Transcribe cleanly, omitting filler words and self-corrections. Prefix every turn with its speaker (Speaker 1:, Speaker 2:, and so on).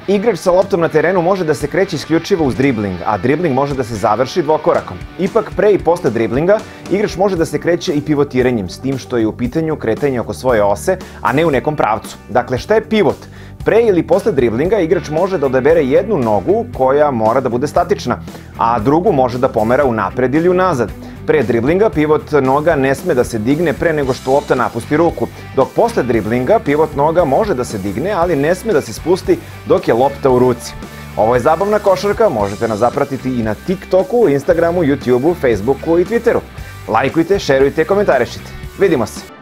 Speaker 1: Igrač sa loptom na terenu može da se kreće isključivo uz dribling, a dribling može da se završi dvokorakom. Ipak, pre i posle driblinga, igrač može da se kreće i pivotiranjem, s tim što je u pitanju kretanje oko svoje ose, a ne u nekom pravcu. Dakle, šta je pivot? Pre ili posle driblinga igrač može da odabere jednu nogu koja mora da bude statična, a drugu može da pomera unapred ili unazad. Pre driblinga pivot noga ne sme da se digne pre nego što lopta napusti ruku, dok posle driblinga pivot noga može da se digne, ali ne sme da se spusti dok je lopta u ruci. Ovo je Zabavna košarka, možete nas zapratiti i na TikToku, Instagramu, YouTubeu, Facebooku i Twitteru. Lajkujte, šerujte, komentarišite. Vidimo se!